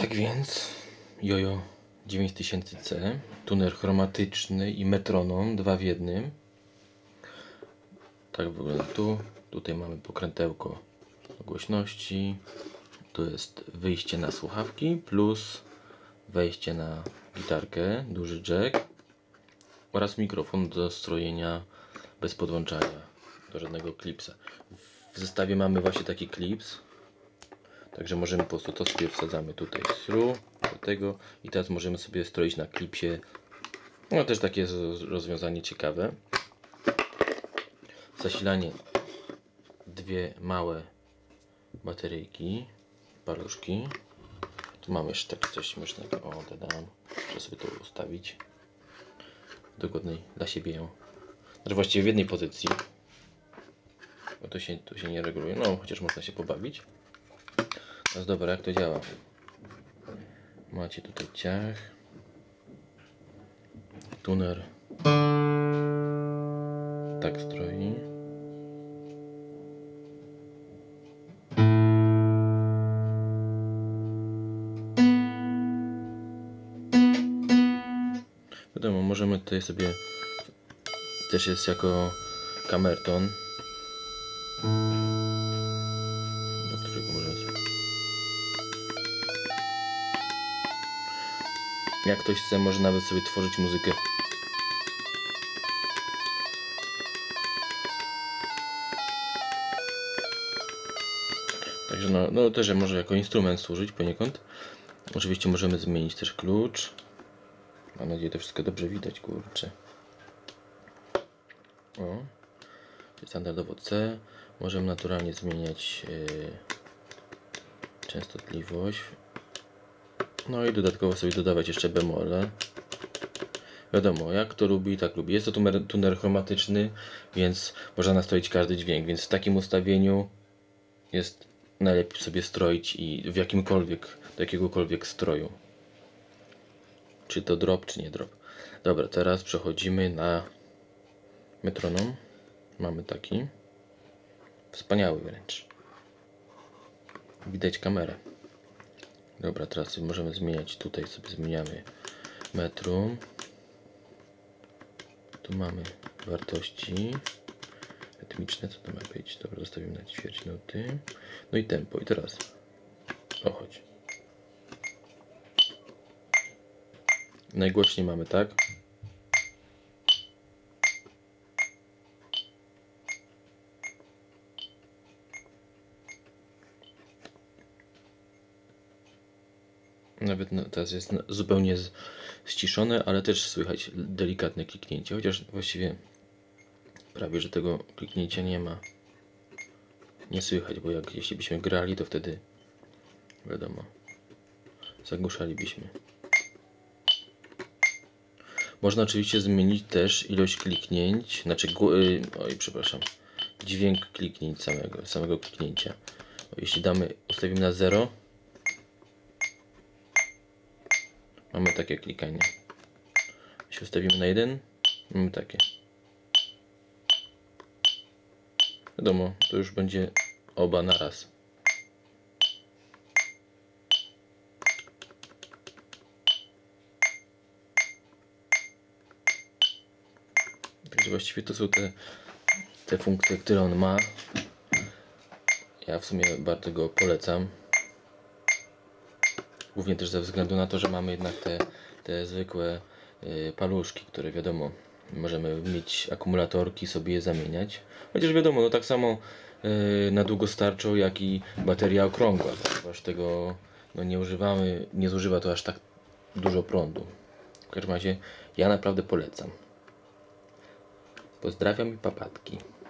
Tak więc Jojo 9000C, tuner chromatyczny i metronom 2 w 1. Tak wygląda tu. Tutaj mamy pokrętełko głośności. Tu jest wyjście na słuchawki plus wejście na gitarkę, duży jack oraz mikrofon do strojenia bez podłączania do żadnego klipsa. W zestawie mamy właśnie taki klips. Także możemy po prostu to sobie wsadzamy tutaj do tego i teraz możemy sobie stroić na klipsie. No też takie jest rozwiązanie ciekawe. Zasilanie, dwie małe bateryjki, paluszki. Tu mamy jeszcze takie coś śmiesznego. O, dodam. Muszę sobie to ustawić dogodnej dla siebie ją. Znaczy właściwie w jednej pozycji. Bo tu się nie reguluje. No, chociaż można się pobawić. Teraz dobra, jak to działa? Macie tutaj ciach, tuner tak stroi. Wiadomo, możemy tutaj sobie, też jest jako kamerton, do którego możemy sobie, jak ktoś chce, może nawet sobie tworzyć muzykę. Także no też może jako instrument służyć poniekąd. Oczywiście możemy zmienić też klucz. Mam nadzieję, że to wszystko dobrze widać, kurczę. O, standardowo C. Możemy naturalnie zmieniać częstotliwość. No i dodatkowo sobie dodawać jeszcze bemole. Wiadomo, jak to lubi, tak lubi. Jest to tuner chromatyczny, więc można nastroić każdy dźwięk, więc w takim ustawieniu jest najlepiej sobie stroić i w jakimkolwiek, do jakiegokolwiek stroju. Czy to drop, czy nie drop. Dobra, teraz przechodzimy na metronom. Mamy taki. Wspaniały wręcz. Widać kamerę. Dobra, teraz możemy zmieniać. Tutaj sobie zmieniamy metrum. Tu mamy wartości rytmiczne. Co to ma być? Dobra, zostawimy na ćwierć nuty. No i tempo. I teraz chodź. Najgłośniej mamy, tak? Nawet teraz jest zupełnie ściszone, ale też słychać delikatne kliknięcie, chociaż właściwie prawie, że tego kliknięcia nie ma. Nie słychać, bo jeśli byśmy grali, to wtedy wiadomo, zagłuszalibyśmy. Można oczywiście zmienić też ilość kliknięć, znaczy dźwięk kliknięć samego kliknięcia. Jeśli ustawimy na 0, mamy takie klikanie. Jeśli ustawimy na 1, mamy takie. Wiadomo, to już będzie oba naraz. Także właściwie to są te funkcje, które on ma. Ja w sumie bardzo go polecam. Głównie też ze względu na to, że mamy jednak te zwykłe paluszki, które wiadomo, możemy mieć akumulatorki, sobie je zamieniać. Chociaż wiadomo, no tak samo na długo starczą, jak i bateria okrągła, ponieważ tego nie zużywa to aż tak dużo prądu. W każdym razie ja naprawdę polecam. Pozdrawiam i papatki.